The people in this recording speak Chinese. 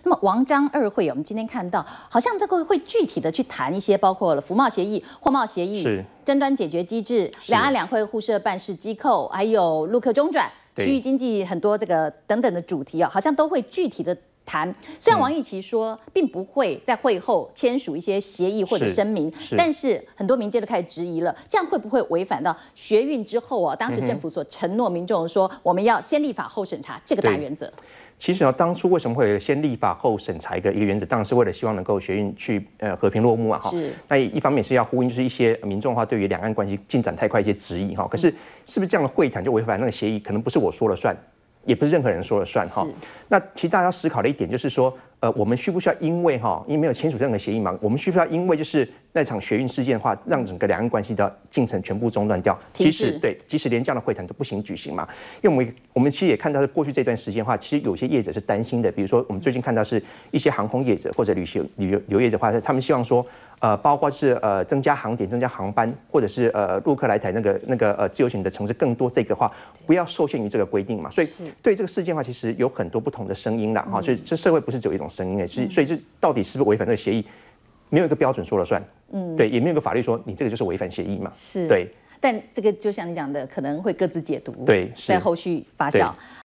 那么王张二会，我们今天看到，好像这个会具体的去谈一些，包括了服贸协议、货贸协议、争端解决机制、两岸两会互设办事机构，还有陆客中转、区域经济很多这个等等的主题啊，好像都会具体的谈。虽然王玉琦说并不会在会后签署一些协议或者声明，但是很多民间都开始质疑了，这样会不会违反到学运之后啊，当时政府所承诺民众说我们要先立法后审查这个大原则？ 其实当初为什么会有先立法后审查一个原则，当然是为了希望能够学运去和平落幕啊哈。那一方面是要呼应就是一些民众的话对于两岸关系进展太快一些质疑哈。可是是不是这样的会谈就违反那个协议？可能不是我说了算，也不是任何人说了算哈。那其实大家要思考的一点就是说，我们需不需要因为没有签署任何协议嘛，我们需不需要因为就是那场学运事件的话，让整个两岸关系的进程全部中断掉？即使连这样的会谈都不行举行嘛？因为我们其实也看到，过去这段时间的话，其实有些业者是担心的，比如说我们最近看到是一些航空业者或者旅游业者的话，他们希望说，包括是增加航点、增加航班，或者是陆客来台那个自由行的城市更多，这个话不要受限于这个规定嘛。所以对这个事件的话，其实有很多不同的声音啦哈。所以这社会不是只有一种声音的，所以这到底是不是违反这个协议？没有一个标准说了算，对，也没有一个法律说你这个就是违反协议嘛，对。 但这个就像你讲的，可能会各自解读， 对， 在后续发酵。